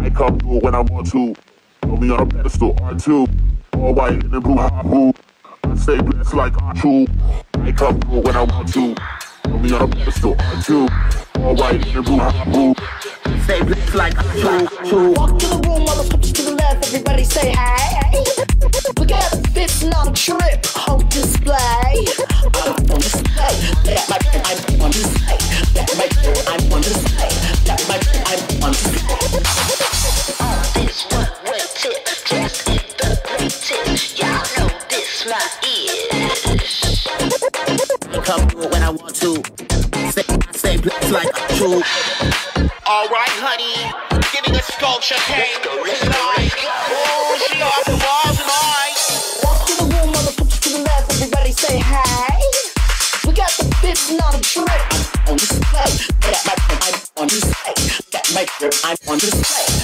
I come through when I want to. Put me on a pedestal, R2. All white and blue, hot. I stay blessed like R2. I come through when I want to. Put me on a pedestal, R2. All white and blue, hot. Stay blessed like R2. Walk to the room, motherfuckers to the left, everybody say hey. We got the fits on a trip on display. I'm on display. That my I'm on display. That my I'm on display. That my I'm on display. On this one way tip, just in the great tip. Y'all know this my is. I come through when I want to. Stay blessed like R2. Alright, honey, giving a sculpture pain. Tonight. Oh, she off the walls tonight. Walk to the room, motherfuckers to the left, everybody say hey. We got the fits on a trip on display. That my I'm on display. That my I'm on display.